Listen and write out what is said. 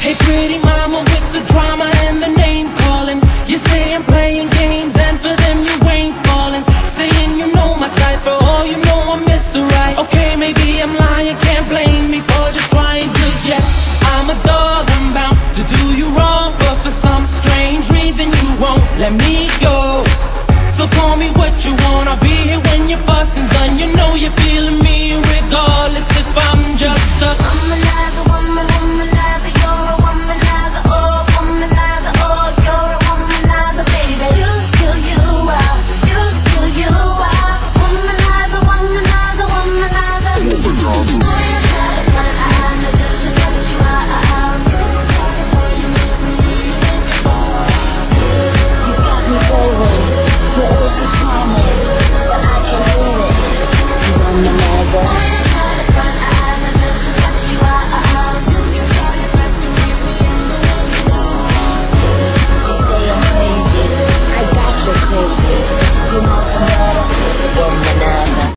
Hey pretty mama with the drama and the name calling. You say I'm playing